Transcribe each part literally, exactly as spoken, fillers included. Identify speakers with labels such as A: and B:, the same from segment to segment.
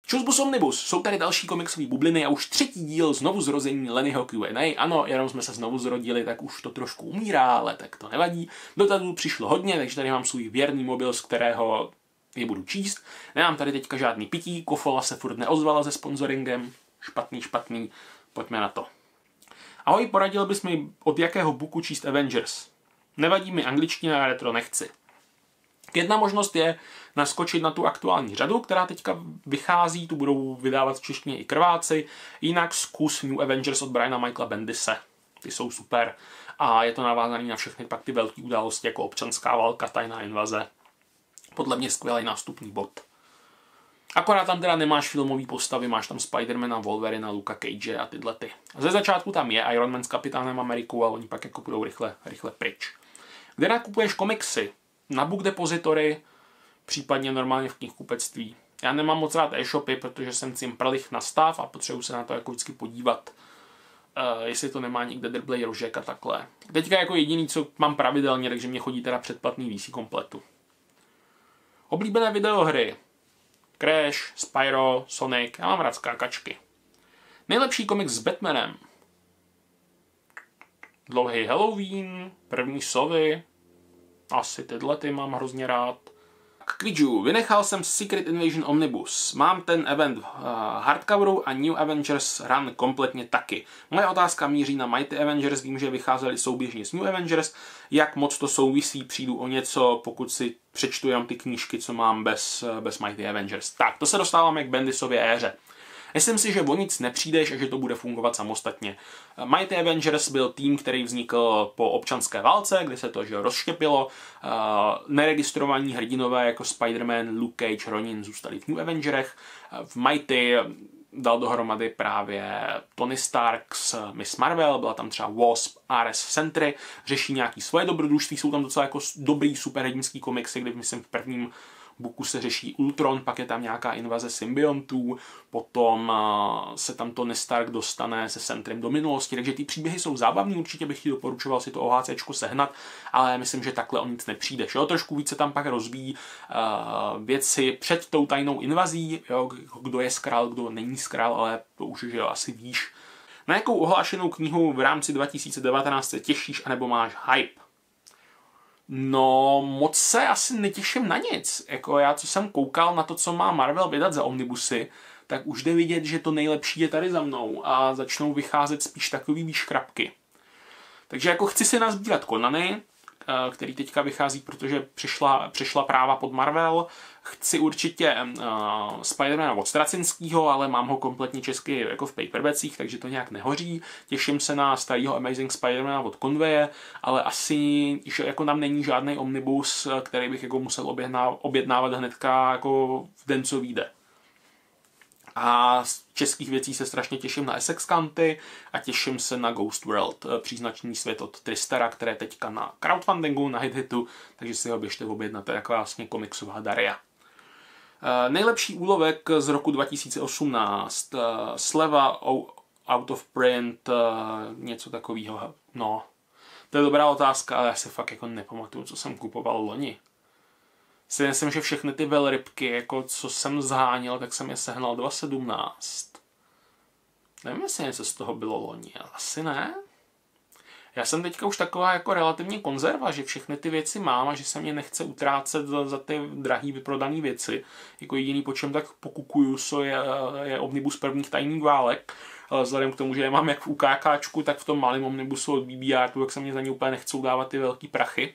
A: Čusbus Omnibus, jsou tady další komiksové bubliny a už třetí díl znovu zrození Lennyho Q and A. Ano, jenom jsme se znovu zrodili, tak už to trošku umírá, ale tak to nevadí. Dotazů přišlo hodně, takže tady mám svůj věrný mobil, z kterého je budu číst. Nemám tady teďka žádný pití, Kofola se furt neozvala se sponsoringem. Špatný, špatný, pojďme na to. Ahoj, poradil bys mi, od jakého booku číst Avengers? Nevadí mi angličtina a retro nechci. Jedna možnost je naskočit na tu aktuální řadu, která teďka vychází, tu budou vydávat v češtině i krváci, jinak zkus New Avengers od Briana Michaela Bendise. Ty jsou super a je to navázané na všechny pak ty velké události jako občanská válka, tajná invaze. Podle mě skvělý nástupní bod. Akorát tam teda nemáš filmový postavy, máš tam Spidermana, Wolverina, Luka Cage a tyhle ty. Ze začátku tam je Iron Man s Kapitánem Amerikou a oni pak jako budou rychle, rychle pryč. Kde nakupuješ komiksy? Na Book Depository, případně normálně v knihkupectví. Já nemám moc rád e-shopy, protože jsem cimprlich na stav a potřebuji se na to jako vždycky podívat, uh, jestli to nemá někde drblej rožek a takhle. Teďka jako jediný, co mám pravidelně, takže mě chodí teda předplatný V C kompletu. Oblíbené videohry. Crash, Spyro, Sonic, já mám rád skákačky. Nejlepší komiks s Batmanem. Dlouhý Halloween, První sovy, asi tyhle ty mám hrozně rád. Kvidžu, vynechal jsem Secret Invasion Omnibus. Mám ten event v uh, hardcoveru a New Avengers run kompletně taky. Moje otázka míří na Mighty Avengers, vím, že vycházely souběžně s New Avengers. Jak moc to souvisí, přijdu o něco, pokud si přečtu jenom ty knížky, co mám bez, bez Mighty Avengers. Tak, to se dostáváme k Bendisově éře. Myslím si, že o nic nepřijdeš a že to bude fungovat samostatně. Mighty Avengers byl tým, který vznikl po občanské válce, kdy se to že rozštěpilo. Uh, neregistrovaní hrdinové jako Spider-Man, Luke Cage, Ronin zůstali v New Avengerech. V Mighty dal dohromady právě Tony Stark s Miss Marvel, byla tam třeba Wasp, Ares, Sentry, řeší nějaký svoje dobrodružství, jsou tam docela jako dobrý superhrdinský komiksy, kdy myslím v prvním booku se řeší Ultron, pak je tam nějaká invaze symbiontů, potom uh, se tam Tony Stark dostane se Sentrem do minulosti, takže ty příběhy jsou zábavný, určitě bych ti doporučoval si to OHCčko sehnat, ale myslím, že takhle o nic nepřijdeš. Jo? Trošku více tam pak rozvíjí uh, věci před tou tajnou invazí, jo? Kdo je skrál, kdo není skrál, ale to už že jo, asi víš. Na jakou ohlášenou knihu v rámci dva tisíce devatenáct se těšíš, anebo máš hype? No, moc se asi netěším na nic. Jako já, co jsem koukal na to, co má Marvel vydat za omnibusy, tak už jde vidět, že to nejlepší je tady za mnou a začnou vycházet spíš takový výškrapky. Takže jako chci si nazbírat Conany, který teďka vychází, protože přišla, přišla práva pod Marvel. Chci určitě uh, Spidermana od Stracinskýho, ale mám ho kompletně česky jako v paperbacích, takže to nějak nehoří. Těším se na starého Amazing Spidermana od Conwaye, ale asi že jako nám není žádný omnibus, který bych jako musel objednávat, objednávat hnedka jako v den, co vyjde. A z českých věcí se strašně těším na Essex County a těším se na Ghost World, příznačný svět od Tristera, které je teďka na crowdfundingu, na HitHitu, takže si ho běžte objednat, to je jako vlastně komiksová daria. Uh, nejlepší úlovek z roku dva tisíce osmnáct, uh, sleva out of print, uh, něco takového, no. To je dobrá otázka, ale já si fakt jako nepamatuju, co jsem kupoval loni. Si myslím, že všechny ty velrybky, jako co jsem zháněl, tak jsem je sehnal dva tisíce sedmnáct. Nevím, jestli něco z toho bylo loni, ale asi ne. Já jsem teďka už taková jako relativně konzerva, že všechny ty věci mám a že se mě nechce utrácet za, za ty drahý vyprodané věci. Jako jediný, po čem tak pokukuju, co je, je omnibus prvních tajných válek. Ale vzhledem k tomu, že je mám jak v UKKčku, tak v tom malém omnibusu od B B R, tak se mě za ně úplně nechcou dávat ty velký prachy.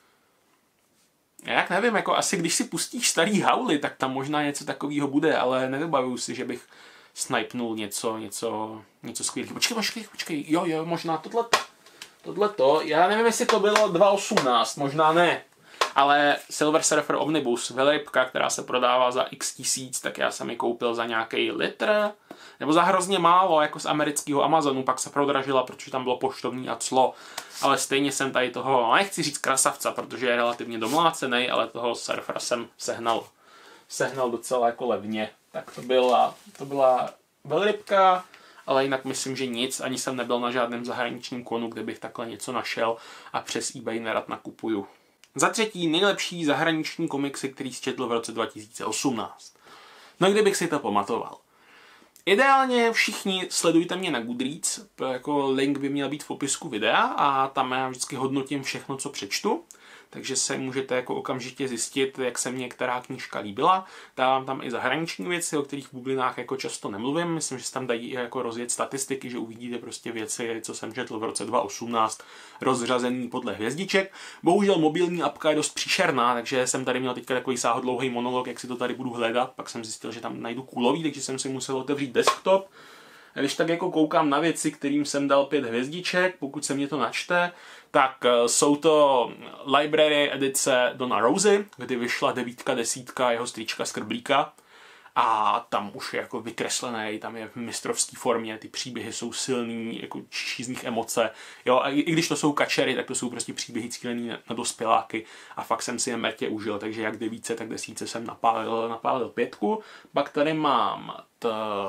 A: Já jak nevím, jako asi když si pustíš starý hauly, tak tam možná něco takového bude, ale nevybavuju si, že bych snipnul něco, něco, něco skvělého. Počkej, počkej, počkej, jo, jo, možná tohle, tohleto, já nevím, jestli to bylo dva tisíce osmnáct, možná ne, ale Silver Surfer Omnibus, velrybka, která se prodává za x tisíc, tak já jsem ji koupil za nějaký litr, nebo za hrozně málo, jako z amerického Amazonu, pak se prodražila, protože tam bylo poštovní a clo. Ale stejně jsem tady toho, nechci říct krasavca, protože je relativně domlácený, ale toho surfera jsem sehnal, sehnal docela jako levně. Tak to byla, to byla velrybka, ale jinak myslím, že nic, ani jsem nebyl na žádném zahraničním konu, kde bych takhle něco našel a přes eBay nerad nakupuju. Za třetí nejlepší zahraniční komiksy, který četl v roce dva tisíce osmnáct. No kdybych si to pamatoval. Ideálně všichni sledujte mě na Goodreads, jako link by měl být v popisku videa a tam já vždycky hodnotím všechno, co přečtu. Takže se můžete jako okamžitě zjistit, jak se mně která knížka líbila. Dávám tam i zahraniční věci, o kterých v bublinách jako často nemluvím. Myslím, že se tam dají i jako rozjet statistiky, že uvidíte prostě věci, co jsem četl v roce dva tisíce osmnáct, rozřazený podle hvězdiček. Bohužel mobilní apka je dost příšerná, takže jsem tady měl teďka takový sáhodlouhý monolog, jak si to tady budu hledat. Pak jsem zjistil, že tam najdu kůlový, takže jsem si musel otevřít desktop. Když tak jako koukám na věci, kterým jsem dal pět hvězdiček, pokud se mě to načte, tak jsou to library edice Donna Rosey, kdy vyšla devítka, desítka jeho strýčka Skrblíka a tam už je jako vykreslený, tam je v mistrovské formě, ty příběhy jsou silný, jako čiší z nich emoce, jo, a i když to jsou kačery, tak to jsou prostě příběhy cílený na, na dospěláky a fakt jsem si je mrtě užil, takže jak devíce, tak desíce jsem napálil, napálil pětku. Pak tady mám t...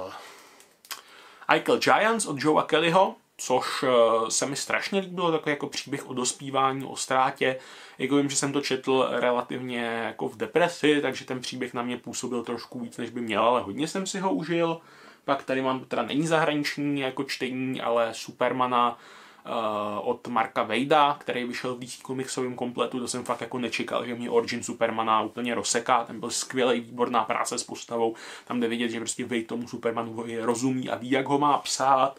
A: Eichel Giants od Joea Kellyho, což se mi strašně líbilo, takový jako příběh o dospívání, o ztrátě. Jako vím, že jsem to četl relativně jako v depresi, takže ten příběh na mě působil trošku víc, než by měl, ale hodně jsem si ho užil. Pak tady mám, teda není zahraniční jako čtení, ale Supermana uh, od Marka Waida, který vyšel v D C komiksovém kompletu, to jsem fakt jako nečekal, že mě Origin Supermana úplně rozseká, ten byl skvělý, výborná práce s postavou, tam jde vidět, že prostě Waid tomu Supermanu rozumí a ví, jak ho má psát.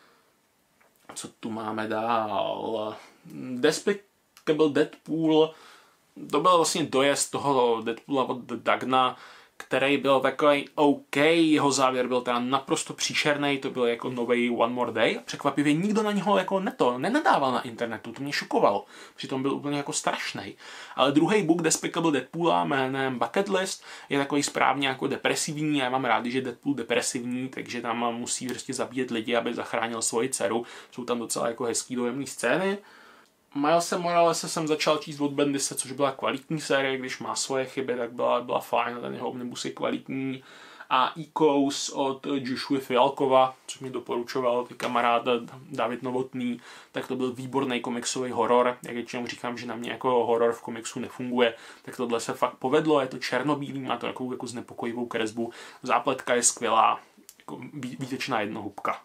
A: Co tu máme dál? Despicable Deadpool, to byl vlastně dojezd toho Deadpoola od Dugna, který byl takový OK, jeho závěr byl teda naprosto příšerný, to byl jako nový One More Day. Překvapivě nikdo na něho jako neto, nenadával na internetu, to mě šokovalo, přitom byl úplně jako strašný. Ale druhý book Despicable Deadpoola jménem Bucket List je takový správně jako depresivní, já mám rád, že Deadpool depresivní, takže tam musí prostě zabíjet lidi, aby zachránil svoji dceru. Jsou tam docela jako hezký dojemný scény. Milese Moralese jsem začal číst od Bendise, což byla kvalitní série, když má svoje chyby, tak byla, byla fajn, ten jeho omnibus je kvalitní. A Ecos od Joshua Fialkova, což mi doporučoval ty kamarád David Novotný, tak to byl výborný komiksový horor. Jak většinou říkám, že na mě jako horor v komiksu nefunguje, tak tohle se fakt povedlo, je to černobílý, má to takovou jako znepokojivou kresbu, zápletka je skvělá, jako výtečná jednohubka.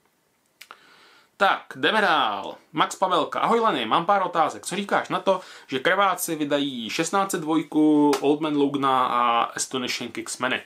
A: Tak, jdeme dál. Max Pavelka. Ahoj Leny, mám pár otázek. Co říkáš na to, že krváci vydají šestnáct set dva, Old Man Logana a Astonishing X-meny?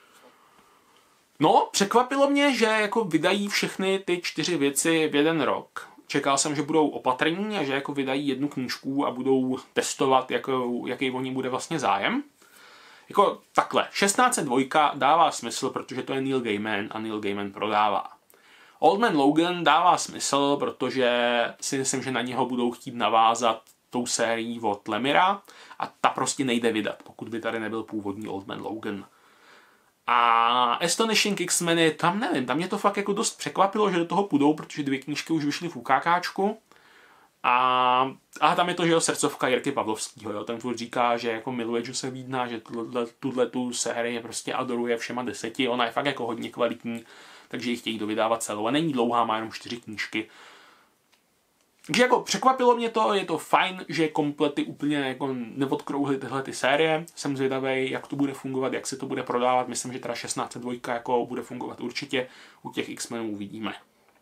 A: No, překvapilo mě, že jako vydají všechny ty čtyři věci v jeden rok. Čekal jsem, že budou opatrní a že jako vydají jednu knížku a budou testovat, jako, jaký o ní bude vlastně zájem. Jako takhle, šestnáct set dva dává smysl, protože to je Neil Gaiman a Neil Gaiman prodává. Old Man Logan dává smysl, protože si myslím, že na něho budou chtít navázat tou sérií od Lemira a ta prostě nejde vydat, pokud by tady nebyl původní Old Man Logan. A Astonishing X-meny, tam nevím, tam mě to fakt jako dost překvapilo, že do toho půjdou, protože dvě knížky už vyšly v UKáčku. A, a tam je to, že jo, srdcovka Jirky Pavlovskýho, jo, ten furt říká, že jako miluje Jose Vídna, že tuhle tu sérii prostě adoruje všema deseti, ona je fakt jako hodně kvalitní, takže ji chtějí dovydávat celou a není dlouhá, má jenom čtyři knížky. Takže jako překvapilo mě to, je to fajn, že komplety úplně jako neodkrouhly tyhle ty série. Jsem zvědavý, jak to bude fungovat, jak se to bude prodávat. Myslím, že teda šestnáct set dva jako bude fungovat určitě. U těch X-menů uvidíme.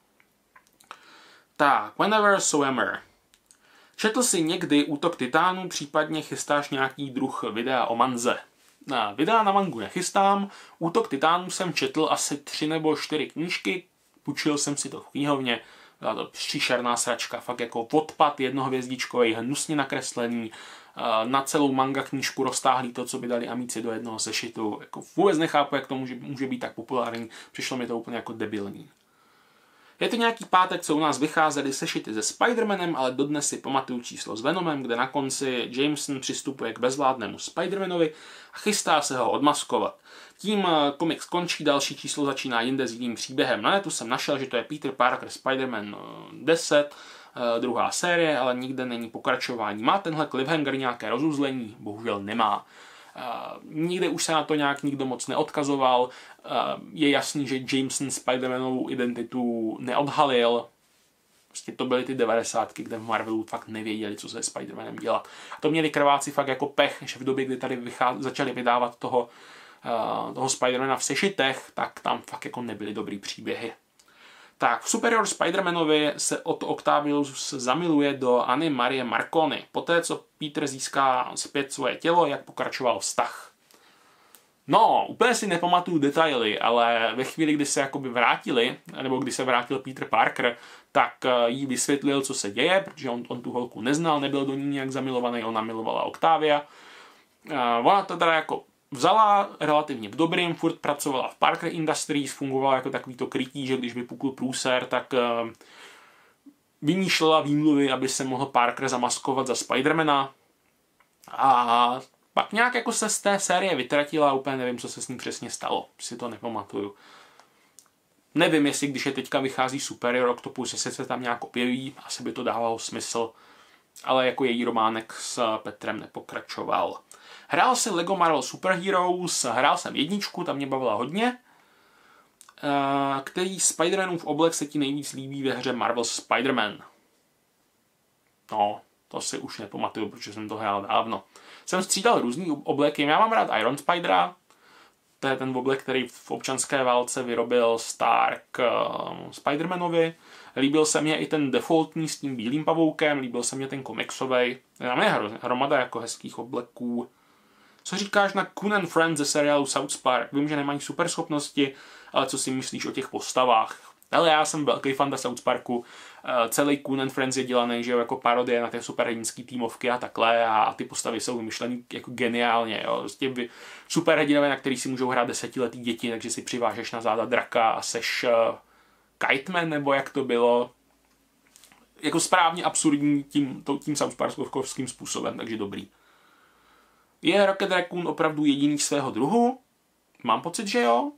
A: Tak, Whenever, So Ever. Četl jsi někdy Útok titánů, případně chystáš nějaký druh videa o manze? Na videa na mangu nechystám. Útok titánů jsem četl asi tři nebo čtyři knížky. Půjčil jsem si to v knihovně. Byla to příšerná sračka, fakt jako odpad jednohvězdičkový, hnusně nakreslený, na celou manga knížku roztáhlý to, co by dali amíci do jednoho sešitu. Jako vůbec nechápu, jak to může, může být tak populární, přišlo mi to úplně jako debilní. Je to nějaký pátek, co u nás vycházely sešity se Spider-Manem, ale dodnes si pamatuju číslo s Venomem, kde na konci Jameson přistupuje k bezvládnému Spider-Manovi a chystá se ho odmaskovat. Tím komiks končí, další číslo začíná jinde s jiným příběhem. Na netu jsem našel, že to je Peter Parker Spider-Man deset, druhá série, ale nikde není pokračování. Má tenhle cliffhanger nějaké rozuzlení? Bohužel nemá. Uh, nikde už se na to nějak nikdo moc neodkazoval. Uh, je jasný, že Jameson Spider-Manovou identitu neodhalil. Prostě to byly ty devadesátky, kde v Marvelu fakt nevěděli, co se Spider-Manem dělat. A to měli krváci fakt jako pech, že v době, kdy tady vychá... začali vydávat toho uh, toho Spidermana v sešitech, tak tam fakt jako nebyly dobrý příběhy. Tak, v Superior Spider-Manovi se Otto Octavius zamiluje do Anny Marie Marconi. Poté, co Peter získá zpět svoje tělo, jak pokračoval vztah. No, úplně si nepamatuju detaily, ale ve chvíli, kdy se jakoby vrátili, nebo kdy se vrátil Peter Parker, tak jí vysvětlil, co se děje, protože on, on tu holku neznal, nebyl do ní nějak zamilovaný, ona milovala Octavia. Ona to teda jako vzala relativně v dobrým, furt pracovala v Parker Industries, fungovala jako takový to krytí, že když vypukl průser, tak uh, vymýšlela výmluvy, aby se mohl Parker zamaskovat za Spidermana. A pak nějak jako se z té série vytratila, úplně nevím, co se s ní přesně stalo, si to nepamatuju. Nevím, jestli když je teďka vychází Superior Octopus, jestli se tam nějak objeví, asi by to dávalo smysl, ale jako její románek s Petrem nepokračoval. Hrál si Lego Marvel Super Heroes, hrál jsem jedničku, tam mě bavila hodně. Který Spider-Manův oblek se ti nejvíc líbí ve hře Marvel Spider-Man? No, to si už nepamatuju, protože jsem to hrál dávno. Jsem střídal různý obleky, já mám rád Iron Spidera, to je ten oblek, který v občanské válce vyrobil Stark uh, Spider-Manovi. Líbil se mně i ten defaultní s tím bílým pavoukem, líbil se mně ten komiksovej. Tam je hromada jako hezkých obleků. Co říkáš na Coon and Friends ze seriálu South Park? Vím, že nemají super schopnosti, ale co si myslíš o těch postavách? Ale já jsem velký fanda South Parku. Celý Coon and Friends je dělaný, že jo, jako parodie na ty superhrdinský týmovky a takhle a ty postavy jsou vymyšlený jako geniálně, jo. Prostě superhrdinové, na který si můžou hrát desetiletí děti, takže si přivážeš na záda draka a seš uh, Kiteman, nebo jak to bylo. Jako správně absurdní tím, tím South Parkovským způsobem, takže dobrý. Je Rocket Raccoon opravdu jediný svého druhu? Mám pocit, že jo.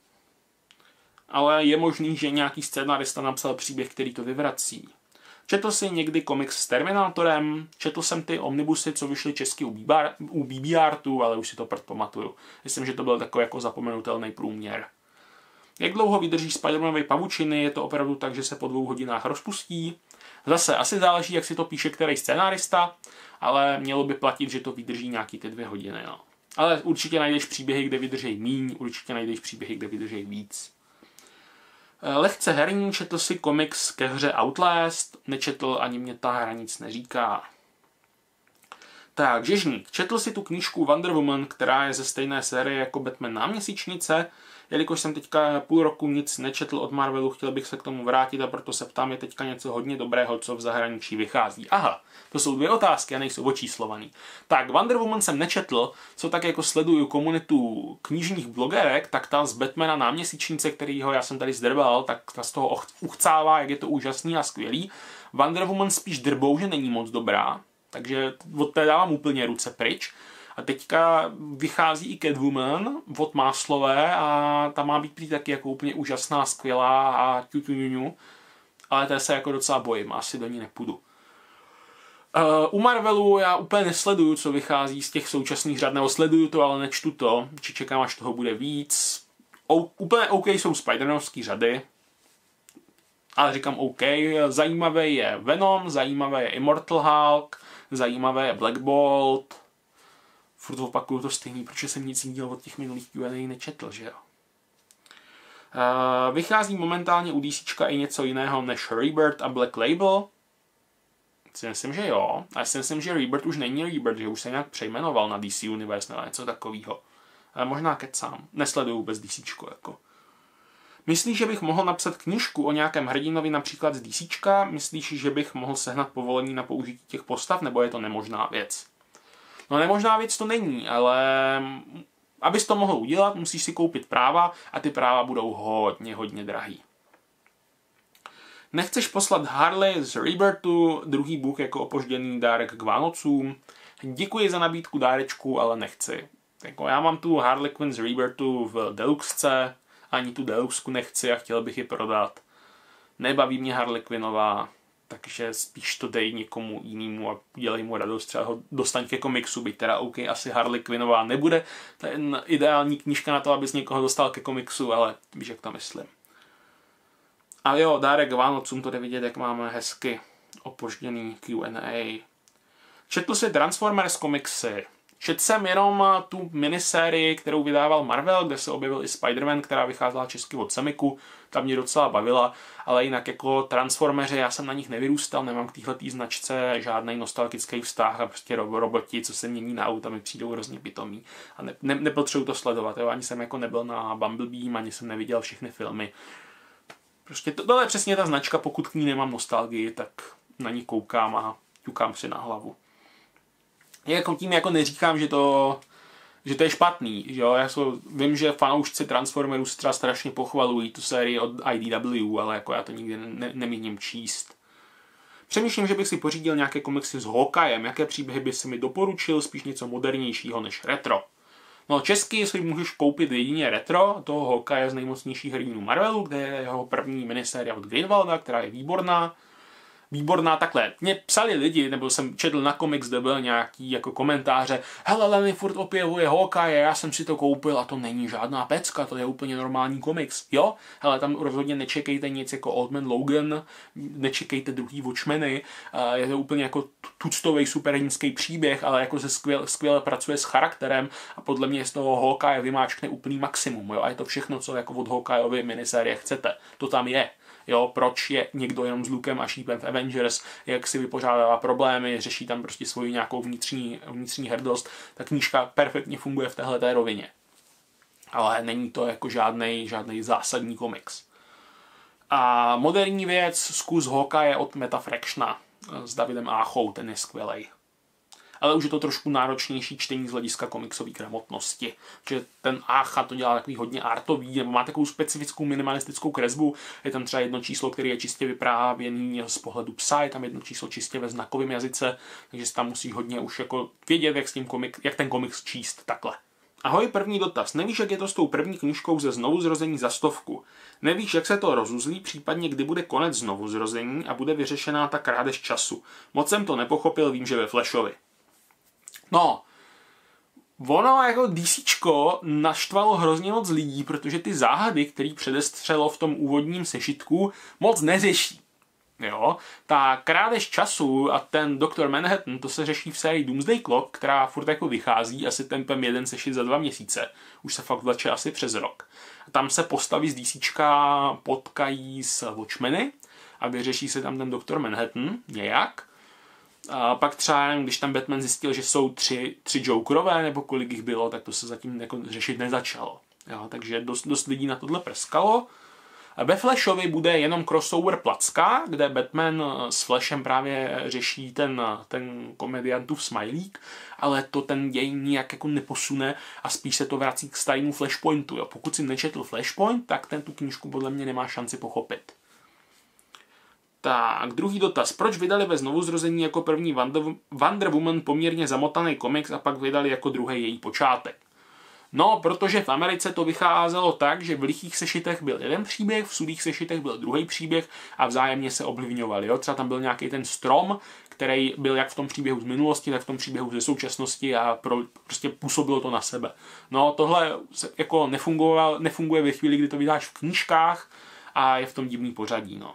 A: Ale je možný, že nějaký scénarista napsal příběh, který to vyvrací. Četl jsi někdy komiks s Terminátorem, četl jsem ty omnibusy, co vyšly česky u B B Artu, ale už si to prd pamatuju. Myslím, že to byl takový jako zapomenutelný průměr. Jak dlouho vydrží Spider-Manovy pavučiny? Je to opravdu tak, že se po dvou hodinách rozpustí? Zase asi záleží, jak si to píše který scénarista, ale mělo by platit, že to vydrží nějaký ty dvě hodiny. No. Ale určitě najdeš příběhy, kde vydrží míň, určitě najdeš příběhy, kde vydrží víc. Lehce herní, četl si komiks ke hře Outlast, nečetl, ani mě ta hra nic neříká. Tak, Žežník, četl si tu knížku Wonder Woman, která je ze stejné série jako Batman náměsíčnice. Jelikož jsem teďka půl roku nic nečetl od Marvelu, chtěl bych se k tomu vrátit a proto se ptám, je teďka něco hodně dobrého, co v zahraničí vychází. Aha, to jsou dvě otázky a nejsou očíslovaný. Tak, Wonder Woman jsem nečetl, co tak jako sleduju komunitu knižních blogerek, tak ta z Batmana náměsíčnice, kterýho já jsem tady zdrbal, tak ta z toho uchcává, jak je to úžasný a skvělý. Wonder Woman spíš drbou, že není moc dobrá, takže od té dávám úplně ruce pryč. A teďka vychází i Catwoman od Máslové a ta má být prý taky jako úplně úžasná, skvělá a ťuťuňuňu. Ale té se jako docela bojím, asi do ní nepůjdu. Uh, u Marvelu já úplně nesleduju, co vychází z těch současných řad, nebo sleduju to, ale nečtu to, či čekám, až toho bude víc. O, úplně OK jsou Spider-Manovský řady, ale říkám OK. Zajímavé je Venom, zajímavé je Immortal Hulk, zajímavé je Black Bolt. Furt opakuju to stejný, protože jsem nic jiného od těch minulých Q and A nečetl, že jo. Uh, vychází momentálně u DCčka i něco jiného než Rebirth a Black Label. Si myslím, že jo. A já si myslím, že Rebirth už není Rebirth, že už se nějak přejmenoval na D C Universe nebo něco takového. Ale možná kecám. Nesleduju vůbec DCčko, jako. Myslíš, že bych mohl napsat knížku o nějakém hrdinovi například z DCčka? Myslíš, že bych mohl sehnat povolení na použití těch postav, nebo je to nemožná věc? No nemožná věc to není, ale abys to mohl udělat, musíš si koupit práva a ty práva budou hodně, hodně drahý. Nechceš poslat Harley z Rebirthu, druhý book jako opožděný dárek k Vánocům? Děkuji za nabídku dárečku, ale nechci. Jako já mám tu Harley Quinn z Rebirthu v Deluxe, ani tu Deluxku nechci a chtěl bych ji prodat. Nebaví mě Harley Quinnová, takže spíš to dej někomu jinému a udělej mu radost, třeba ho dostaň ke komiksu, byť teda OK, asi Harley Quinnová nebude ten ideální knížka na to, abys někoho dostal ke komiksu, ale víš, jak to myslím. A jo, dárek Vánocům, to jde vidět, jak máme hezky opožděný Q and A. Četl si Transformers komiksy. Četl jsem jenom tu minisérii, kterou vydával Marvel, kde se objevil i Spider-Man, která vycházela česky od Semiku, ta mě docela bavila, ale jinak jako Transformeři, já jsem na nich nevyrůstal, nemám k téhletý značce žádný nostalgický vztah a prostě roboti, co se mění na auta, mi přijdou hrozně pitomí a ne, ne, nepotřebuji to sledovat, jo? Ani jsem jako nebyl na Bumblebee, ani jsem neviděl všechny filmy. Prostě to, tohle je přesně ta značka, pokud k ní nemám nostalgii, tak na ní koukám a ťukám si na hlavu. Jako tím jako neříkám, že to, že to je špatný, že jo? Já jsou, vím, že fanoušci Transformerů třeba strašně pochvalují tu sérii od I D W, ale jako já to nikdy ne, nemíním číst. Přemýšlím, že bych si pořídil nějaké komiksy s Hawkejem, jaké příběhy by si mi doporučil, spíš něco modernějšího než retro. No česky si můžeš koupit jedině retro, toho Hawkeye z nejmocnějších hrdinů Marvelu, kde je jeho první minisérie od Greenwalda, která je výborná. Výborná takhle. Mě psali lidi, nebo jsem četl na Comics, kde byl nějaký jako komentáře, hele, Lenny furt opěvuje Hawkeye, já jsem si to koupil a to není žádná pecka, to je úplně normální komiks. Jo? Hele, tam rozhodně nečekejte nic jako Old Man Logan, nečekejte druhý Watchmeny, je to úplně jako tuctovej superhrdinský příběh, ale jako se skvěle, skvěle pracuje s charakterem a podle mě z toho Hawkeye vymáčkne úplný maximum. Jo? A je to všechno, co jako od Hawkeyeovy minisérie chcete. To tam je. Jo, proč je někdo jenom s lukem a šípem v Avengers, jak si vypořádává problémy, řeší tam prostě svoji nějakou vnitřní, vnitřní hrdost, ta knížka perfektně funguje v téhleté rovině. Ale není to jako žádnej, žádnej zásadní komiks. A moderní věc, zkus Hawkeye od Meta Fractiona s Davidem Áchou, ten je skvělej. Ale už je to trošku náročnější čtení z hlediska komiksové gramotnosti. Že ten Ácha to dělá takový hodně artový, nebo má takovou specifickou minimalistickou kresbu. Je tam třeba jedno číslo, které je čistě vyprávěný z pohledu psa, je tam jedno číslo čistě ve znakovém jazyce, takže si tam musí hodně už jako vědět, jak, s tím komik, jak ten komiks číst takhle. Ahoj, první dotaz. Nevíš, jak je to s tou první knížkou ze Znovuzrození za stovku? Nevíš, jak se to rozuzlí, případně kdy bude konec Znovuzrození a bude vyřešená ta krádež času? Moc jsem to nepochopil, vím, že ve Flashovi. No, ono jako DCčko naštvalo hrozně moc lidí, protože ty záhady, který předestřelo v tom úvodním sešitku, moc neřeší. Jo, ta krádež času a ten doktor Manhattan, to se řeší v sérii Doomsday Clock, která furt jako vychází asi tempem jeden sešit za dva měsíce. Už se fakt vleče asi přes rok. Tam se postavy z DCčka potkají s Watchmeny a vyřeší se tam ten doktor Manhattan nějak. A pak třeba, když tam Batman zjistil, že jsou tři, tři Jokerové, nebo kolik jich bylo, tak to se zatím jako řešit nezačalo. Jo, takže dost, dost lidí na tohle prskalo. A ve Flashovi bude jenom crossover placka, kde Batman s Flashem právě řeší ten, ten komediantův smajlík, ale to ten děj nijak jako neposune a spíš se to vrací k starému Flashpointu. Jo. Pokud si nečetl Flashpoint, tak ten tu knížku podle mě nemá šanci pochopit. Tak, druhý dotaz. Proč vydali ve Znovuzrození jako první Wonder, Wonder Woman poměrně zamotaný komiks a pak vydali jako druhý její počátek? No, protože v Americe to vycházelo tak, že v lichých sešitech byl jeden příběh, v sudých sešitech byl druhý příběh a vzájemně se ovlivňovali. Jo? Třeba tam byl nějaký ten strom, který byl jak v tom příběhu z minulosti, tak v tom příběhu ze současnosti a pro, prostě působilo to na sebe. No, tohle jako nefunguje ve chvíli, kdy to vydáš v knížkách a je v tom divný pořadí, no.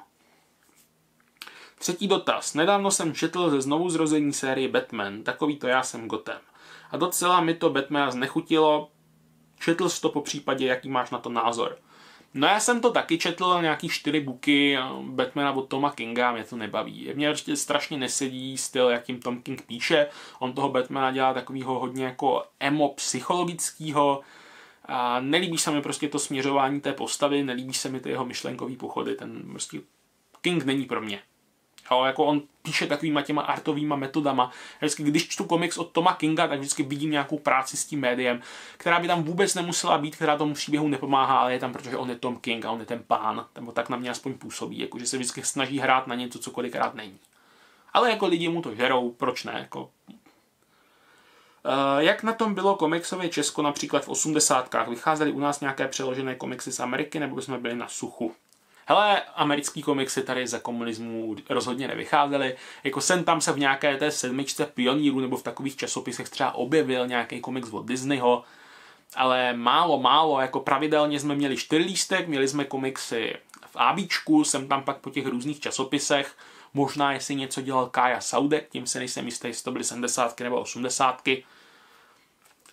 A: Třetí dotaz. Nedávno jsem četl ze Znovuzrození série Batman, takový to já jsem Gotham. A docela mi to Batmana znechutilo. Četl jsi to po případě, jaký máš na to názor? No já jsem to taky četl, nějaký čtyři booky Batmana od Toma Kinga, mě to nebaví. Mně prostě strašně nesedí styl, jakým Tom King píše. On toho Batmana dělá takovýho hodně jako emo psychologického. A nelíbí se mi prostě to směřování té postavy, nelíbí se mi ty jeho myšlenkový pochody. Ten prostě King není pro mě. Jo, jako on píše takovýma těma artovýma metodama. Vždycky, když čtu komiks od Toma Kinga, tak vždycky vidím nějakou práci s tím médiem, která by tam vůbec nemusela být, která tomu příběhu nepomáhá, ale je tam, protože on je Tom King a on je ten pán, nebo tak na mě aspoň působí, jako, že se vždycky snaží hrát na něco, co kolikrát není. Ale jako lidi mu to žerou, proč ne? Jako... Uh, jak na tom bylo komiksové Česko například v osmdesátkách? Vycházely u nás nějaké přeložené komiksy z Ameriky, nebo jsme byli na suchu? Hele, americký komiksy tady za komunismu rozhodně nevycházely. Jako sem tam se v nějaké té sedmičce Pionýrů nebo v takových časopisech třeba objevil nějaký komiks od Disneyho, ale málo, málo, jako pravidelně jsme měli čtyřlístek, měli jsme komiksy v ABčku, sem tam pak po těch různých časopisech, možná jestli něco dělal Kája Saudek, tím se nejsem jistý, jestli to byly sedmdesátky nebo osmdesátky.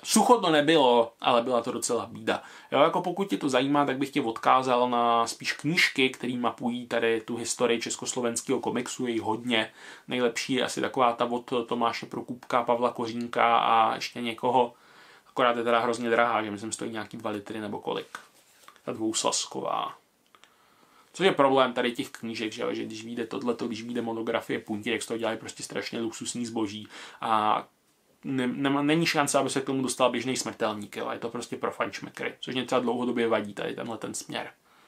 A: Sucho to nebylo, ale byla to docela bída. Jo, jako pokud tě to zajímá, tak bych tě odkázal na spíš knížky, které mapují tady tu historii československého komiksu, je jich hodně. Nejlepší je asi taková ta od Tomáše Prokupka, Pavla Kořínka a ještě někoho, akorát je teda hrozně drahá, že myslím stojí nějaký dva litry nebo kolik. Ta dvouslasková. Což je problém tady těch knížek, že, že když vyjde tohleto, když vyjde monografie Punti, tak z toho dělají prostě strašně luxusní zboží a ne, ne, není šance, aby se k tomu dostal běžný smrtelník, jo? Je to prostě pro fančmekry, což mě třeba dlouhodobě vadí tady tenhle ten směr.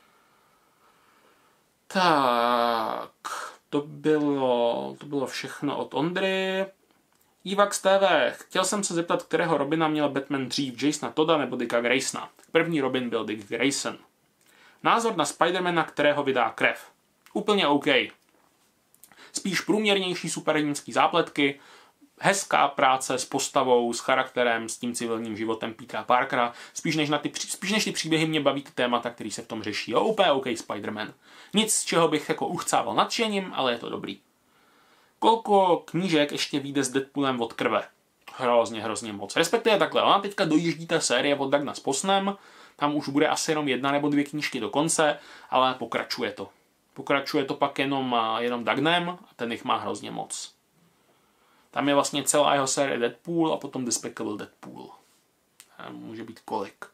A: Tak, to bylo, to bylo všechno od Ondry. Ivax T V. Chtěl jsem se zeptat, kterého Robina měl Batman dřív, Jasona Todda nebo Dicka Graysona. První Robin byl Dick Grayson. Názor na Spidermana, kterého vydá krev. Úplně OK. Spíš průměrnější superhrdinský zápletky, hezká práce s postavou, s charakterem, s tím civilním životem Petera Parkera. Spíš než, na ty, spíš než ty příběhy mě baví ty témata, který se v tom řeší. Jo, úplně OK Spider-Man. Nic, z čeho bych jako uchcával nadšením, ale je to dobrý. Kolko knížek ještě vyjde s Deadpoolem od krve? Hrozně, hrozně moc. Respektive takhle, ona teďka dojíždí ta série od Dagna s Posnem, tam už bude asi jenom jedna nebo dvě knížky do konce, ale pokračuje to. Pokračuje to pak jenom, jenom Dagnem a ten jich má hrozně moc. Tam je vlastně celá jeho série Deadpool a potom Despicable Deadpool. Může být kolik?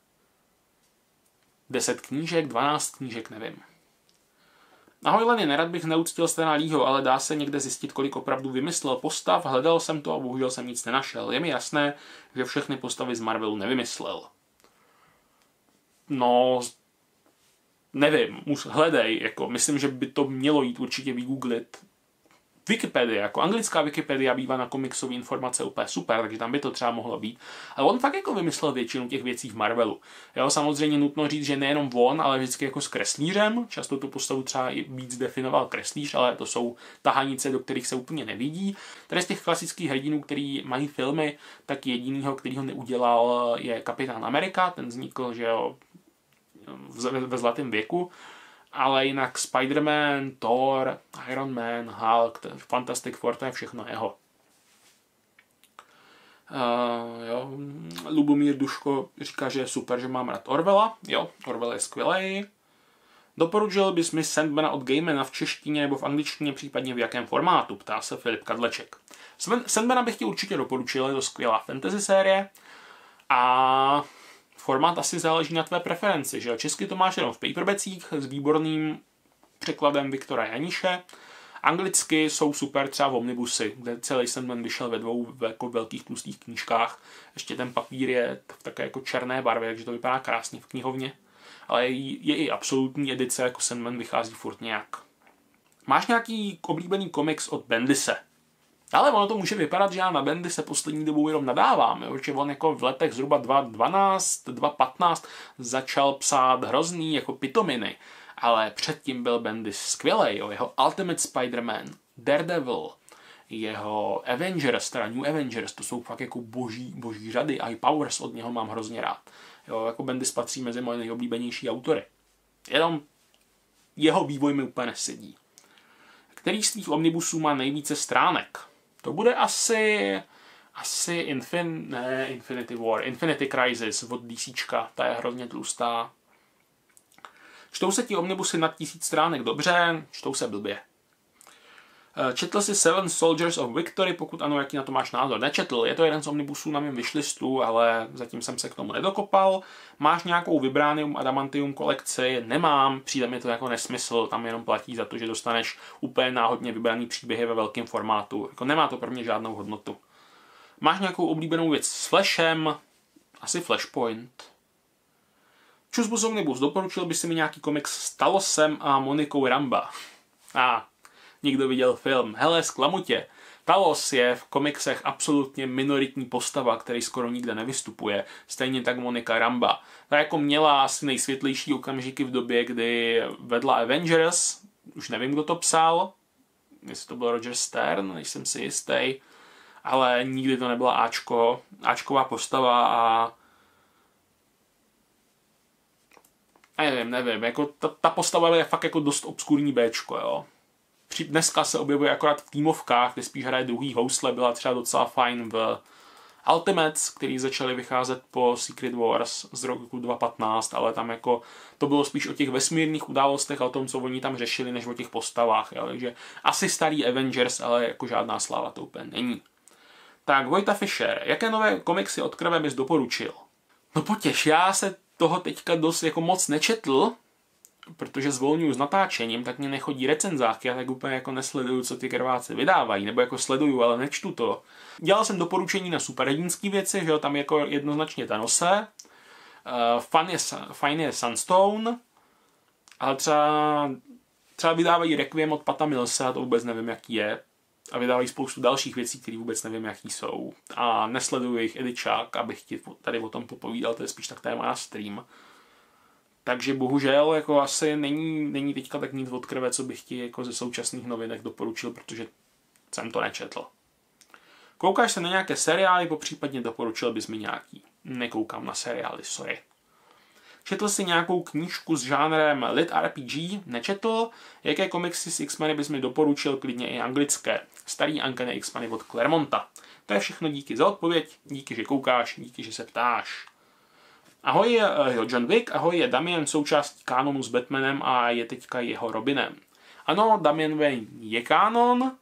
A: Deset knížek, dvanáct knížek, nevím. Ahoj Leny, nerad bych neuctil Stana Leeho, ale dá se někde zjistit, kolik opravdu vymyslel postav, hledal jsem to a bohužel jsem nic nenašel. Je mi jasné, že všechny postavy z Marvelu nevymyslel. No, nevím, mus, hledej, jako, myslím, že by to mělo jít určitě vygooglit. Wikipedia, jako anglická Wikipedia bývá na komiksové informace úplně super, takže tam by to třeba mohlo být. Ale on fakt jako vymyslel většinu těch věcí v Marvelu. Jo, samozřejmě nutno říct, že nejenom on, ale vždycky jako s kreslířem. Často tu postavu třeba i víc definoval kreslíř, ale to jsou tahanice, do kterých se úplně nevidí. Tady z těch klasických hrdinů, který mají filmy, tak jedinýho, který ho neudělal, je Kapitán Amerika. Ten vznikl, že jo, ve zlatém věku. Ale jinak Spider-Man, Thor, Iron Man, Hulk, Fantastic Four, to je všechno jeho. Uh, jo. Lubomír Duško říká, že je super, že mám rád Orwella. Jo, Orwell je skvělej. Doporučil bys mi Sandmana od Gaimana v češtině nebo v angličtině, případně v jakém formátu, ptá se Filip Kadleček. Sandmana bych ti určitě doporučil, je to skvělá fantasy série. A formát asi záleží na tvé preferenci, že česky to máš jenom v paperbacích s výborným překladem Viktora Janiše. Anglicky jsou super třeba v omnibusy, kde celý Sandman vyšel ve dvou jako velkých tlustých knížkách. Ještě ten papír je v také jako černé barvě, takže to vypadá krásně v knihovně. Ale je i absolutní edice, jako Sandman vychází furt nějak. Máš nějaký oblíbený komiks od Bendise? Ale ono to může vypadat, že já na Bendy se poslední dobou jenom nadávám, jo? Protože on jako v letech zhruba dva tisíce dvanáct, dva tisíce patnáct začal psát hrozný jako pitominy, ale předtím byl Bendy skvělej, jo? Jeho Ultimate Spider-Man, Daredevil, jeho Avengers, teda New Avengers, to jsou fakt jako boží, boží řady, a i Powers od něho mám hrozně rád. Jo? Jako Bendis patří mezi moje nejoblíbenější autory. Jenom jeho vývoj mi úplně nesedí. Který z tvých omnibusů má nejvíce stránek? To bude asi, asi Infin, ne, Infinity War, Infinity Crisis od DCčka, ta je hrozně tlustá. Čtou se ti omnibusy nad tisíc stránek dobře, čtou se blbě. Četl jsi Seven Soldiers of Victory, pokud ano, jaký na to máš názor? Nečetl, je to jeden z omnibusů na mém wishlistu, ale zatím jsem se k tomu nedokopal. Máš nějakou Vibranium Adamantium kolekci? Nemám, přijde mi to jako nesmysl, tam jenom platí za to, že dostaneš úplně náhodně vybraný příběhy ve velkém formátu. Jako nemá to pro mě žádnou hodnotu. Máš nějakou oblíbenou věc s Flashem? Asi Flashpoint. Čusbus Omnibus, doporučil by si mi nějaký komiks s Talosem a Monikou Ramba? A ah. Někdo viděl film. Hele, zklamu tě. Talos je v komiksech absolutně minoritní postava, který skoro nikde nevystupuje. Stejně tak Monika Ramba. Ta jako měla asi nejsvětlejší okamžiky v době, kdy vedla Avengers. Už nevím, kdo to psal. Jestli to byl Roger Stern, nejsem si jistý. Ale nikdy to nebyla Ačko. Ačková postava a... Nevím, nevím. Jako ta, ta postava je fakt jako dost obskurní Bčko, jo. Dneska se objevuje akorát v týmovkách, kde spíš hraje druhý housle, byla třeba docela fajn v Ultimates, který začaly vycházet po Secret Wars z roku dva tisíce patnáct, ale tam jako to bylo spíš o těch vesmírných událostech a o tom, co oni tam řešili, než o těch postavách. Jo? Takže asi starý Avengers, ale jako žádná sláva to úplně není. Tak Vojta Fischer, jaké nové komiksy od krve bys doporučil? No potěš, já se toho teďka dost jako moc nečetl, protože zvolňuju s natáčením, tak mě nechodí recenzáky, já tak úplně jako nesleduju, co ty krváci vydávají, nebo jako sleduju, ale nečtu to. Dělal jsem doporučení na superhrdinský věci, že jo, tam jako jednoznačně Thanose, uh, fun je, fajn je Sunstone, ale třeba, třeba vydávají Requiem od Pata Millse, a to vůbec nevím, jaký je, a vydávají spoustu dalších věcí, které vůbec nevím, jaký jsou. A nesleduju jejich edičák, abych ti tady o tom popovídal, to je spíš tak téma na stream. Takže bohužel jako asi není, není teďka tak nic od krve, co bych ti jako ze současných novinek doporučil, protože jsem to nečetl. Koukáš se na nějaké seriály, popřípadně doporučil bys mi nějaký? Nekoukám na seriály, sorry. Četl jsi nějakou knížku s žánrem Lit R P G? Nečetl? Jaké komiksy s X-meny bys mi doporučil, klidně i anglické? Starý Uncanny X-meny od Claremonta. To je všechno, díky za odpověď, díky, že koukáš, díky, že se ptáš. Ahoj, jo, John Wick, ahoj, je Damian součástí kánonu s Batmanem a je teďka jeho Robinem. Ano, Damian Wayne je kánon.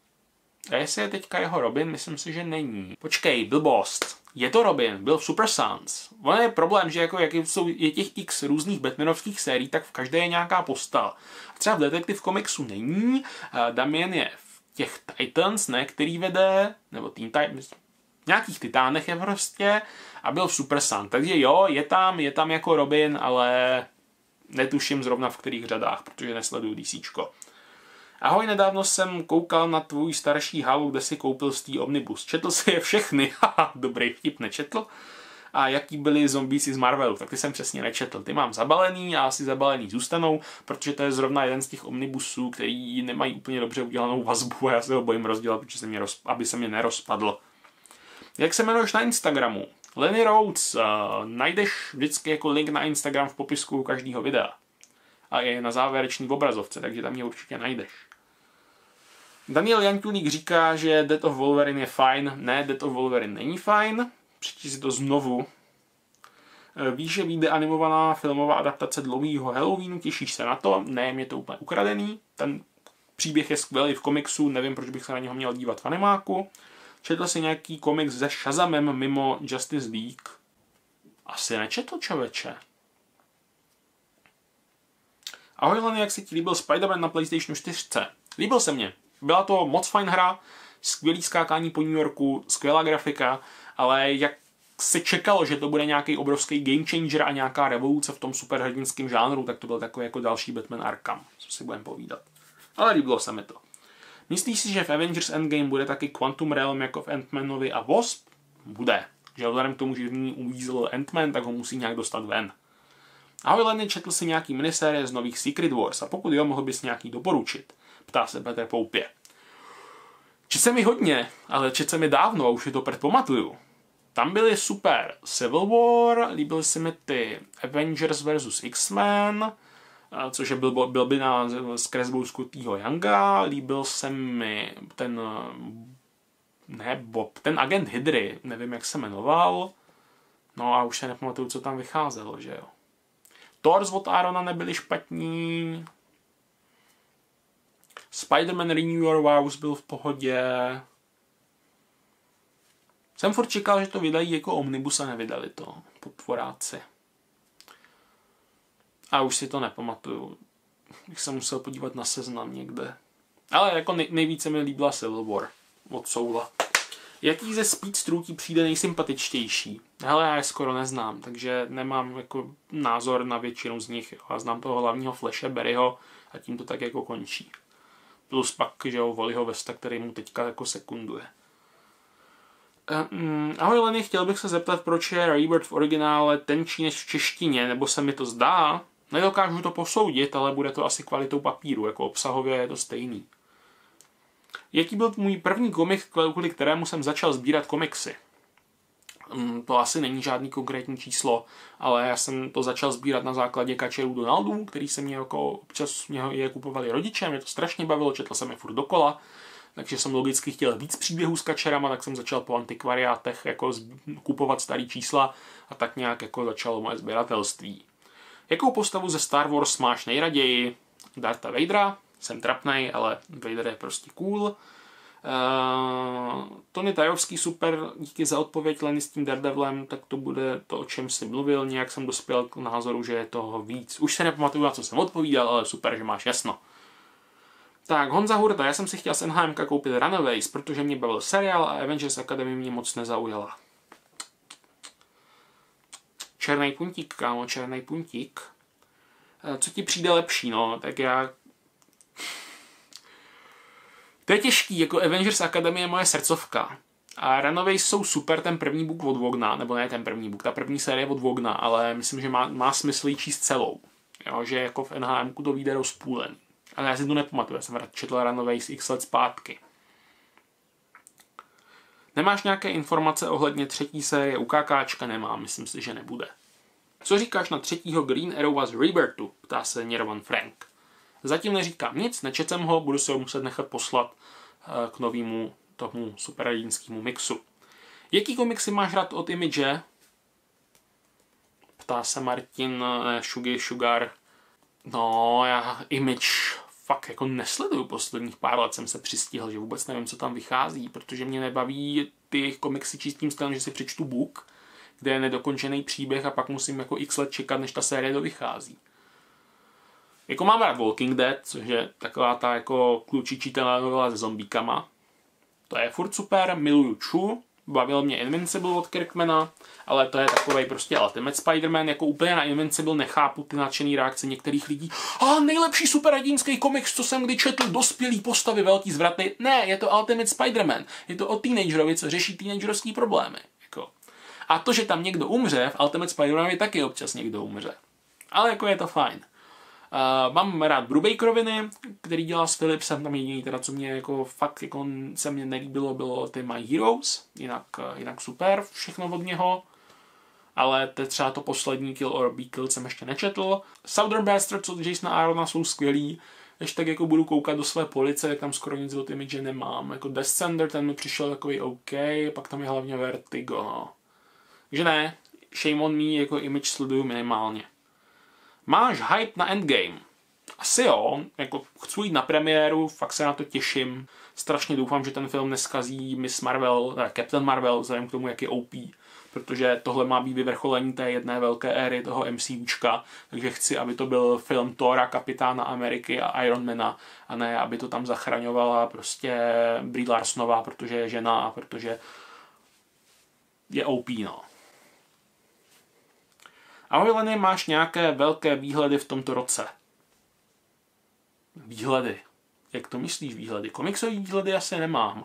A: A jestli je teďka jeho Robin, myslím si, že není. Počkej, blbost. Je to Robin, byl v Super Sons. Ono je problém, že jako jak jsou, je těch x různých Batmanovských sérií, tak v každé je nějaká postava. Třeba v Detective Comicsu není, Damian je v těch Titans, ne, který vede, nebo Teen Titans, nějakých titánech je prostě a byl v Super Sun. Takže jo, je tam, je tam jako Robin, ale netuším zrovna v kterých řadách, protože nesleduju DCčko. Ahoj, nedávno jsem koukal na tvůj starší halu, kde si koupil z tý Omnibus. Četl si je všechny, haha, dobrý vtip, nečetl. A jaký byli zombíci z Marvelu, tak ty jsem přesně nečetl. Ty mám zabalený a asi zabalený zůstanou, protože to je zrovna jeden z těch omnibusů, který nemají úplně dobře udělanou vazbu a já se ho bojím rozdělat, protože se mě roz, aby se mě nerozpadl. Jak se jmenuješ na Instagramu? Lenny Rhodes, uh, najdeš vždycky jako link na Instagram v popisku každého videa. A je na závěrečný obrazovce, takže tam mě určitě najdeš. Daniel Jankulík říká, že Death of Wolverine je fajn. Ne, Death of Wolverine není fajn. Přečti si to znovu. Víš, že vyjde animovaná filmová adaptace dlouhého Halloweenu, těšíš se na to? Ne, mě to úplně ukradený. Ten příběh je skvělý v komiksu, nevím, proč bych se na něho měl dívat v animáku. Četl jsi nějaký komiks se Shazamem mimo Justice League? Asi nečetl, člověče. Ahoj Leny, jak se ti líbil Spider-Man na PlayStation čtyři? Líbil se mně. Byla to moc fajn hra, skvělý skákání po New Yorku, skvělá grafika, ale jak se čekalo, že to bude nějaký obrovský game changer a nějaká revoluce v tom superhrdinském žánru, tak to byl takový jako další Batman Arkham, co si budeme povídat. Ale líbilo se mi to. Myslíš si, že v Avengers Endgame bude taky Quantum Realm jako v Ant-Manovi a Wasp? Bude. Že vzhledem k tomu, že v ní uvízl Ant-Man, tak ho musí nějak dostat ven. Ahoj Lenny, četl si nějaký minisérie z nových Secret Wars a pokud jo, mohl bys nějaký doporučit? Ptá se Petr Poupě. Čet se mi hodně, ale čet se mi dávno a už je to předpamatuju. Tam byly super Civil War, líbily se mi ty Avengers versus X-Men, což je byl, byl by na s kresbou Scottyho Younga, líbil se mi ten, ne Bob, ten agent Hydry, nevím jak se jmenoval, no a už se nepamatuju, co tam vycházelo, že jo. Thors od Arona nebyli špatní, Spider-Man Renew Your Vows byl v pohodě. Jsem furt čekal, že to vydají jako omnibus a nevydali to, potvoráci. A už si to nepamatuju. Bych se musel podívat na seznam někde. Ale jako nej, nejvíce mi líbila Civil War od Soula. Jaký ze speedstrů ti přijde nejsympatičtější? Hele, já je skoro neznám, takže nemám jako názor na většinu z nich. Já znám toho hlavního Flashe, Barryho a tím to tak jako končí. Plus pak, že jo, Wallyho Westa, který mu teďka jako sekunduje. Um, ahoj Lenny, chtěl bych se zeptat, proč je Rebirth v originále tenčí než v češtině, nebo se mi to zdá? Nedokážu to posoudit, ale bude to asi kvalitou papíru, jako obsahově je to stejný. Jaký byl můj první komik, kvůli kterému jsem začal sbírat komiksy? Um, to asi není žádný konkrétní číslo, ale já jsem to začal sbírat na základě kačerů Donaldů, který se mě jako občas mě je kupovali rodiče, mě to strašně bavilo, četl jsem je furt dokola. takže jsem logicky chtěl víc příběhů s kačerama, tak jsem začal po antikvariátech jako kupovat starý čísla a tak nějak jako začalo moje sběratelství. Jakou postavu ze Star Wars máš nejraději? Dartha Vadera, jsem trapnej, ale Vader je prostě cool. Uh, Tony Tajovský super, díky za odpověď, Lenny s tím Daredevilem, tak to bude to, o čem jsi mluvil, nějak jsem dospěl k názoru, že je toho víc. Už se nepamatuju, na co jsem odpovídal, ale super, že máš jasno. Tak, Honza Hurta, já jsem si chtěl z N H M ka koupit Runaways, protože mě bavil seriál a Avengers Academy mě moc nezaujala. Černý puntík, kámo, černý puntík. Co ti přijde lepší, no, tak já... To je těžký, jako Avengers Academy je moje srdcovka. A Runaways jsou super, ten první book od Vogna, nebo ne ten první book, ta první série od Vogna, ale myslím, že má, má smysl jí číst celou. Jo, že jako v N H M ku to vyjde rozpůlen. Ale já si to nepamatuju, já jsem rád četl Runaways x let zpátky. Nemáš nějaké informace ohledně třetí série u KKčka? Nemám, myslím si, že nebude. Co říkáš na třetího Green Arrowa z Rebirthu? Ptá se Nirvan Frank. Zatím neříkám nic, nečet jsem ho, budu se ho muset nechat poslat k novému tomu superhrdinskému mixu. Jaký komiksy máš rád od Image? Ptá se Martin Shugi Sugar. No, já Image fakt jako nesleduju posledních pár let, jsem se přistihl, že vůbec nevím, co tam vychází, protože mě nebaví ty komiksy čistým stylem, že si přečtu book, kde je nedokončený příběh a pak musím jako x let čekat, než ta série dovychází. Jako mám rád Walking Dead, což je taková ta jako klučičí telenovela se zombíkama. To je furt super, miluju Chu, bavil mě Invincible od Kirkmana, ale to je takovej prostě Ultimate Spider-Man, jako úplně na Invincible nechápu ty nadšený reakce některých lidí. A nejlepší superhrdinský komiks, co jsem kdy četl, dospělý postavy, velký zvraty. Ne, je to Ultimate Spider-Man, je to o teenagerovi, co řeší teenagerovský problémy. Jako. A to, že tam někdo umře, v Ultimate Spider-Man taky občas někdo umře. Ale jako je to fajn. Uh, mám rád Brubakeroviny, který dělá s Philipsem, tam jediný teda, co mě jako fakt jako se mě nelíbilo, bylo ty My Heroes, jinak, jinak super, všechno od něho, ale to třeba to poslední Kill or Be Killed jsem ještě nečetl. Southern Bastards od Jasona Aarona jsou skvělý, ještě tak jako budu koukat do své police, jak tam skoro nic od Image nemám, jako Descender, ten mi přišel takový OK, pak tam je hlavně Vertigo, no. Takže ne, shame on me, jako Image sleduju minimálně. Máš hype na Endgame? Asi jo, jako chci jít na premiéru, fakt se na to těším. Strašně doufám, že ten film neskazí Miss Marvel, ne, Captain Marvel, vzhledem k tomu, jak je O P. Protože tohle má být vyvrcholení té jedné velké éry toho MCUčka, takže chci, aby to byl film Thora, Kapitána Ameriky a Ironmana, a ne, aby to tam zachraňovala prostě Brie Larsonová, protože je žena a protože je O P, no. Ahoj Lenny, máš nějaké velké výhledy v tomto roce? Výhledy? Jak to myslíš výhledy? Komiksové výhledy asi nemám.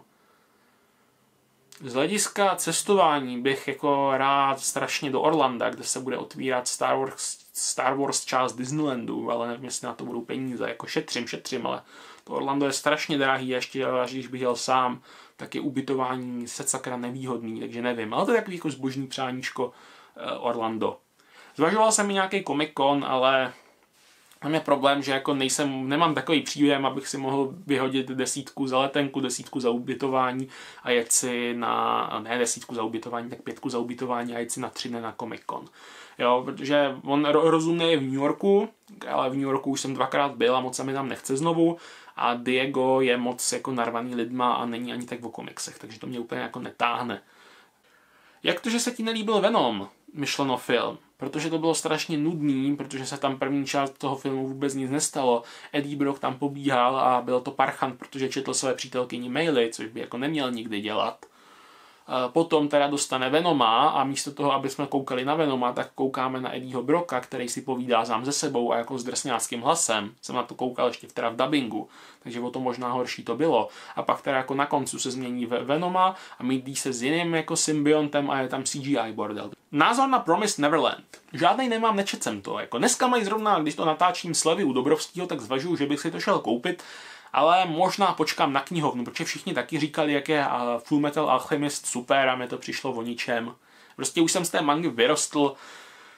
A: Z hlediska cestování bych jako rád strašně do Orlanda, kde se bude otvírat Star Wars, Star Wars část Disneylandu, ale nevím, jestli na to budou peníze. Jako šetřím, šetřím, ale to Orlando je strašně drahý, ještě když bych jel sám, tak je ubytování se sakra nevýhodný, takže nevím. Ale to je takový jako zbožný přáníčko Orlando. Zvažoval jsem i nějaký Comic-Con, ale tam je problém, že jako nejsem, nemám takový příjem, abych si mohl vyhodit desítku za letenku, desítku za ubytování a jet si na, ne desítku za ubytování, tak pětku za ubytování a jet si na tři dny na Comic-Con. Jo, protože on rozumně je v New Yorku, ale v New Yorku už jsem dvakrát byl a moc se mi tam nechce znovu a Diego je moc jako narvaný lidma a není ani tak o komiksech, takže to mě úplně jako netáhne. Jak to, že se ti nelíbil Venom, myšleno film? Protože to bylo strašně nudný, protože se tam první část toho filmu vůbec nic nestalo. Eddie Brock tam pobíhal a byl to parchant, protože četl své přítelkyni maily, což by jako neměl nikdy dělat. Potom teda dostane Venoma a místo toho, aby jsme koukali na Venoma, tak koukáme na Eddieho Brocka, který si povídá sám ze sebou a jako s drsňáckým hlasem. Jsem na to koukal ještě teda v dabingu, takže o to možná horší to bylo. A pak teda jako na koncu se změní Venoma a mídí se s jiným jako symbiontem a je tam C G I bordel. Názor na Promised Neverland. Žádnej nemám, nečet jsem to. Jako dneska mají zrovna, když to natáčím slevy u Dobrovského, tak zvažuju, že bych si to šel koupit. Ale možná počkám na knihovnu, protože všichni taky říkali, jak je Full Metal Alchemist super a mi to přišlo o ničem. Prostě už jsem z té mangy vyrostl,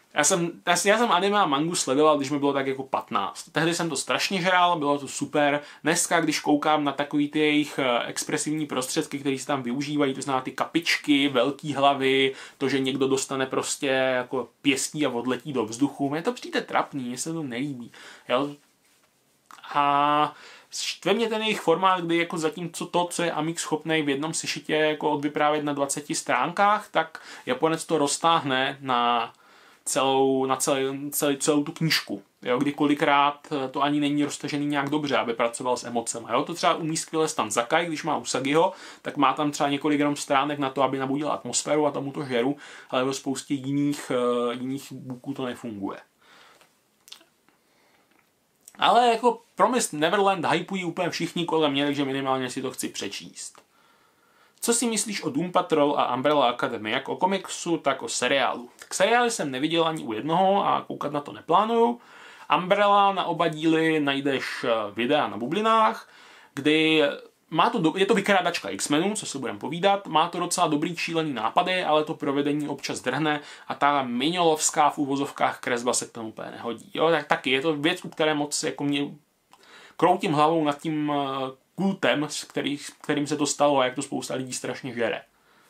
A: Já jsem, já jsem anime a mangu sledoval, když mi bylo tak jako patnáct. Tehdy jsem to strašně žral, bylo to super. Dneska, když koukám na takový ty jejich expresivní prostředky, které se tam využívají, to znamená ty kapičky, velký hlavy, to, že někdo dostane prostě jako pěstí a odletí do vzduchu, mně to přijde trapný, mně se to nelíbí. Jo? A štve mě ten jejich formát, kdy jako zatímco to, co je Amix schopný v jednom sešitě jako odvyprávět na dvaceti stránkách, tak Japonec to roztáhne na celou, na celý, celý, celou tu knížku. Jo, kdy kolikrát to ani není roztažený nějak dobře, aby pracoval s emocemi. Jo, to třeba umí skvěle Stan Sakai, když má Usagiho, tak má tam třeba několik jenom stránek na to, aby nabudil atmosféru a tomu to žeru, ale ve spoustě jiných, jiných booků to nefunguje. Ale jako Promised Neverland hypují úplně všichni kolem mě, takže minimálně si to chci přečíst. Co si myslíš o Doom Patrol a Umbrella Academy, jak o komiksu, tak o seriálu? Tak seriály jsem neviděl ani u jednoho a koukat na to neplánuju. Umbrella na oba díly najdeš videa na bublinách, kdy má to do, je to vykrádačka X-menů, co se budeme povídat, má to docela dobrý šílený nápady, ale to provedení občas drhne a ta minolovská v uvozovkách kresba se k tomu úplně nehodí. Jo, tak taky je to věc, u které moc jako mě kroutím hlavou nad tím kultem, s který, kterým se to stalo a jak to spousta lidí strašně žere.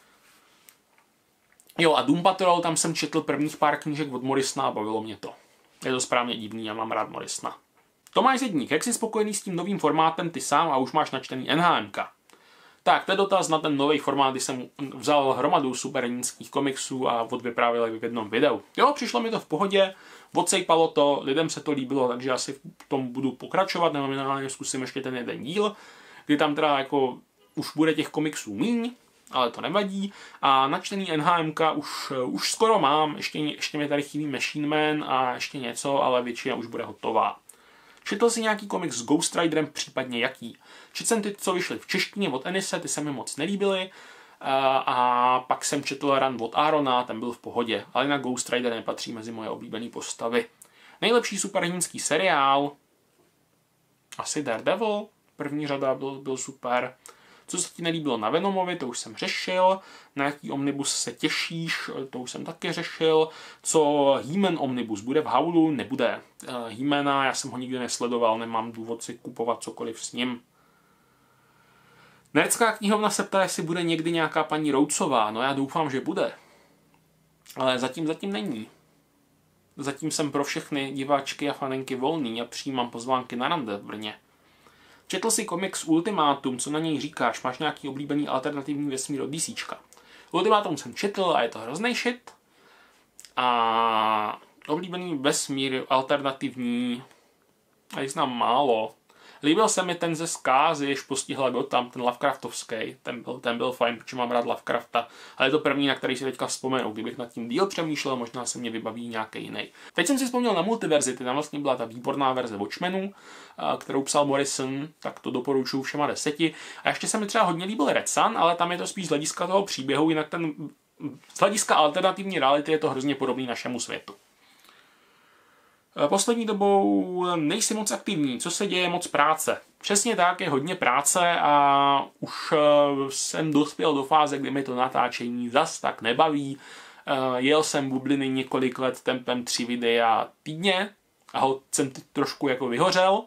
A: Jo a Doom Patrol, tam jsem četl prvních pár knížek od Morrisona a bavilo mě to. Je to správně divný, já mám rád Morrisona. Tomáš Zedník, jak jsi spokojený s tím novým formátem ty sám a už máš načtený N H M ka? Tak, to je dotaz na ten nový formát, kdy jsem vzal hromadu superhrdinských komiksů a odvyprávěl v jednom videu. Jo, přišlo mi to v pohodě, odsejpalo to, lidem se to líbilo, takže asi v tom budu pokračovat, nebo minimálně zkusím ještě ten jeden díl, kdy tam teda jako už bude těch komiksů míň, ale to nevadí. A načtený N H M ka už, už skoro mám, ještě, ještě mi tady chybí Machine Man a ještě něco, ale většina už bude hotová. Četl si nějaký komiks s Ghost Riderem, případně jaký? Četl jsem ty, co vyšly v češtině od Enise, ty se mi moc nelíbily. A, a pak jsem četl Run od Arona, ten byl v pohodě. Ale na Ghost Rider nepatří mezi moje oblíbené postavy. Nejlepší superhrdinský seriál? Asi Daredevil. První řada byl, byl super. Co se ti nelíbilo na Venomovi, to už jsem řešil. Na jaký omnibus se těšíš, to už jsem taky řešil. Co He-Man omnibus bude v Howlu, nebude. He-Mana, já jsem ho nikdy nesledoval, nemám důvod si kupovat cokoliv s ním. Nerdská knihovna se ptá, jestli bude někdy nějaká paní Roucová. No já doufám, že bude. Ale zatím zatím není. Zatím jsem pro všechny diváčky a fanenky volný a přijímám pozvánky na rande v Brně. Četl si komiks Ultimátum, co na něj říkáš? Máš nějaký oblíbený alternativní vesmír od DCčka? Ultimátum jsem četl a je to hrozný shit. A oblíbený vesmír alternativní, a jich znám málo. Líbil se mi ten ze zkázy, jež postihla Gotham, ten Lovecraftovský, ten byl, ten byl fajn, protože mám rád Lovecrafta, ale je to první, na který si teďka vzpomenu. Kdybych nad tím díl přemýšlel, možná se mě vybaví nějaký jiný. Teď jsem si vzpomněl na Multiverzity, tam vlastně byla ta výborná verze Watchmenů, kterou psal Morrison, tak to doporučuji všema deseti. A ještě se mi třeba hodně líbil Red Sun, ale tam je to spíš z hlediska toho příběhu, jinak ten z hlediska alternativní reality je to hrozně podobný našemu světu. Poslední dobou nejsi moc aktivní, co se děje, moc práce. Přesně tak, je hodně práce a už jsem dospěl do fáze, kdy mi to natáčení zas tak nebaví. Jel jsem bubliny několik let tempem tři videa týdně a ho jsem trošku jako vyhořel.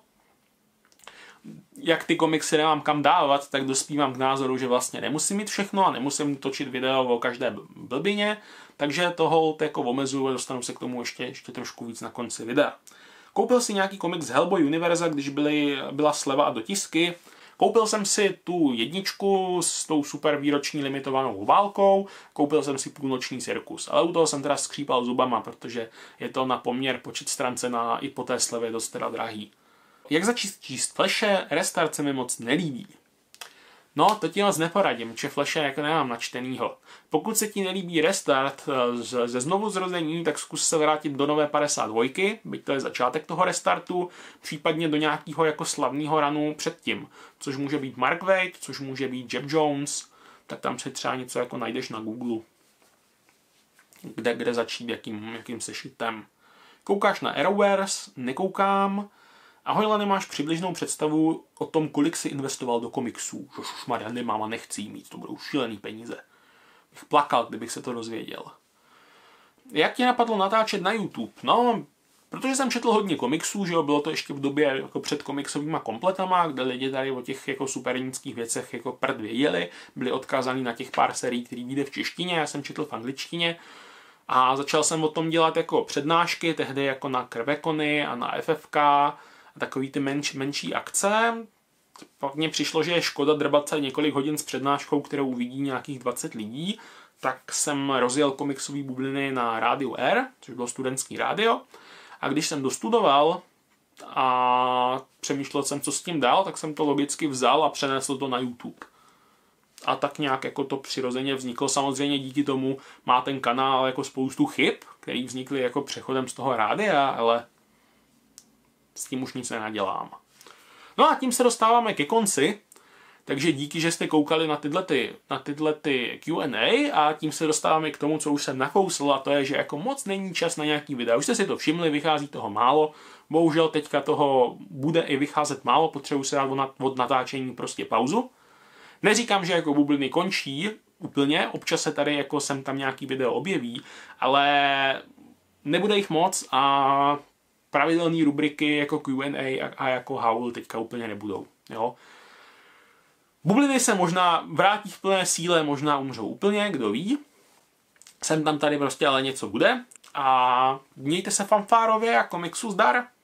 A: Jak ty komiksy nemám kam dávat, tak dospívám k názoru, že vlastně nemusím mít všechno a nemusím točit video o každé blbině, takže toho jako omezuju a dostanu se k tomu ještě, ještě trošku víc na konci videa. Koupil si nějaký komiks z Hellboy Univerza, když byly, byla sleva a dotisky. Koupil jsem si tu jedničku s tou super výroční limitovanou obálkou, koupil jsem si Půlnoční cirkus, ale u toho jsem teda skřípal zubama, protože je to na poměr počet stran cena i po té slevě dost teda drahý. Jak začít číst Flashe? Restart se mi moc nelíbí. No, to ti moc neporadím, že Flashe jako nemám načtenýho. Pokud se ti nelíbí Restart ze znovu zrození, tak zkus se vrátit do nové padesát dva, byť to je začátek toho restartu, případně do nějakého jako slavného runu předtím, což může být Mark Waid, což může být Jeff Jones, tak tam si třeba něco jako najdeš na Google. Kde, kde začít, jakým, jakým sešitem. Koukáš na Arrowverse? Nekoukám. Ahoj, ale nemáš přibližnou představu o tom, kolik si investoval do komiksů. Žošmarja, nemám a nechci mít, to budou šílený peníze. Bych plakal, kdybych se to dozvěděl. Jak tě napadlo natáčet na YouTube? No, protože jsem četl hodně komiksů, že jo, bylo to ještě v době jako před komiksovýma kompletama, kde lidi tady o těch jako superníckých věcech jako prd věděli, byli odkázaní na těch pár serií, který vyjde v češtině, já jsem četl v angličtině a začal jsem o tom dělat jako přednášky, tehdy jako na Krvekony a na F F K a takový ty menš, menší akce. Pak mně přišlo, že je škoda drbat se několik hodin s přednáškou, kterou uvidí nějakých dvacet lidí, tak jsem rozjel komiksové bubliny na rádiu R, což bylo studentský rádio. A když jsem dostudoval a přemýšlel jsem, co s tím dál, tak jsem to logicky vzal a přenesl to na YouTube. A tak nějak jako to přirozeně vzniklo. Samozřejmě díky tomu má ten kanál jako spoustu chyb, které vznikly jako přechodem z toho rádia, ale s tím už nic nenadělám. No a tím se dostáváme ke konci. Takže díky, že jste koukali na tyhle, ty, na tyhle ty Q and A a tím se dostáváme k tomu, co už jsem nakousl, a to je, že jako moc není čas na nějaký videa. Už jste si to všimli, vychází toho málo. Bohužel teďka toho bude i vycházet málo, potřebuji se dát od natáčení prostě pauzu. Neříkám, že jako bubliny končí úplně, občas se tady jako sem tam nějaký video objeví, ale nebude jich moc a pravidelné rubriky jako Q and A a jako Howl teďka úplně nebudou. Jo? Bubliny se možná vrátí v plné síle, možná umřou úplně, kdo ví. Sem tam tady prostě ale něco bude. A mějte se fanfárově a komiksu zdar.